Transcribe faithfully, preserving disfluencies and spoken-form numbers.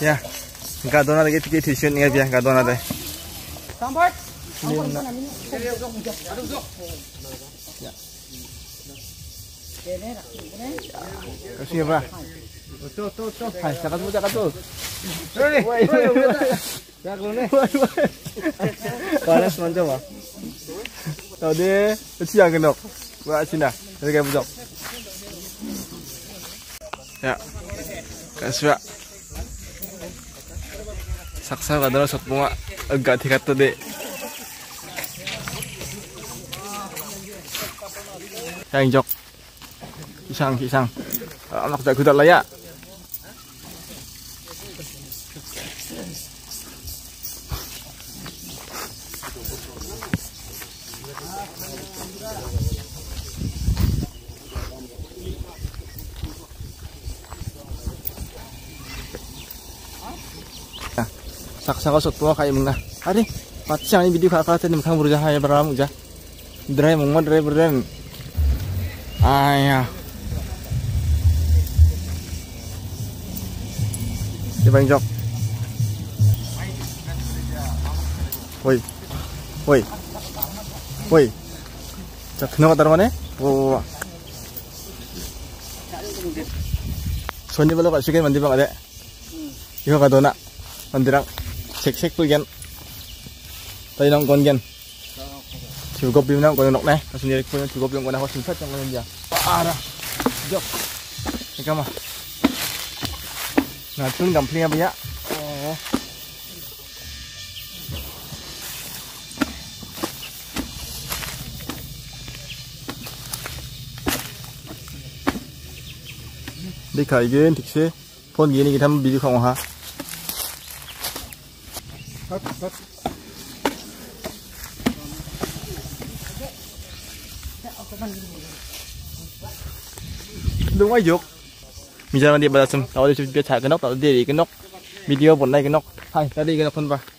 Ya, gadona lagi tiga t-shirt ni biar gadona deh. Sampai. Kasih apa? Tuh tuh tuh. Hai, cakap tu, cakap tu. Ni. Dah keluar ni. Panas macam apa? Tadi siang kenok. Buat Cina. Dari kayak bujok. Ya. Kasih. Saksa kadang sok bunga agak tiga tu deh. Yang jok. Kisang kisang. Anak tak kuda layak. Saksa kau sok kayak mana? Ade, pacang ini video kakak tadi makan berusaha ya beramu aja. Drive mengod drive beren. Ayah. Di banjok. Woi, woi, woi. Cak kenapa taruh mana? Oh. Soalnya kalau kat sini mandi bang ada. Iku kado nak mandirang. Cek cek pun kan, tadi nong kon kan, cukup bim nong kon nong nih, sendiri pun cukup bim kon aku simpat yang kon dia, parah, jok, ni kamah, nah tu gampang apa ya, oh, dikai gen, tikse, phone gini kita video kau ha. Đúng rồi dục. Bây giờ đi bà sum, tao đi chụp cái nóc, tao đi cái nóc. Video buồn này cái nóc. Hay, tao đi cái nóc phân vào.